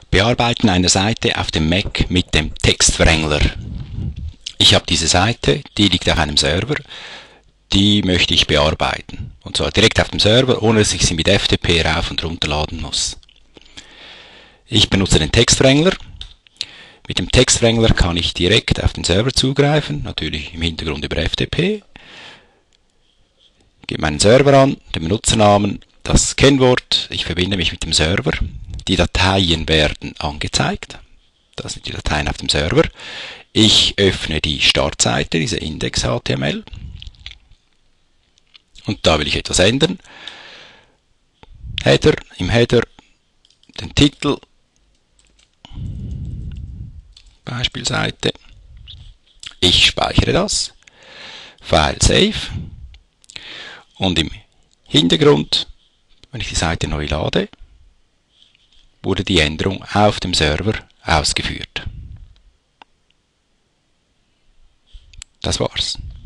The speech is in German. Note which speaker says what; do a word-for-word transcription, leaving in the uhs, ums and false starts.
Speaker 1: Bearbeiten einer Seite auf dem Mac mit dem Textwrangler. Ich habe diese Seite, die liegt auf einem Server, die möchte ich bearbeiten. Und zwar direkt auf dem Server, ohne dass ich sie mit F T P rauf und runter laden muss. Ich benutze den Textwrangler. Mit dem Textwrangler kann ich direkt auf den Server zugreifen, natürlich im Hintergrund über F T P. Ich gebe meinen Server an, den Benutzernamen, das Kennwort, ich verbinde mich mit dem Server. Die Dateien werden angezeigt. Das sind die Dateien auf dem Server. Ich öffne die Startseite, diese Index.H T M L. Und da will ich etwas ändern. Header, im Header den Titel, Beispielseite. Ich speichere das. File Save. Und im Hintergrund, wenn ich die Seite neu lade, wurde die Änderung auf dem Server ausgeführt. Das war's.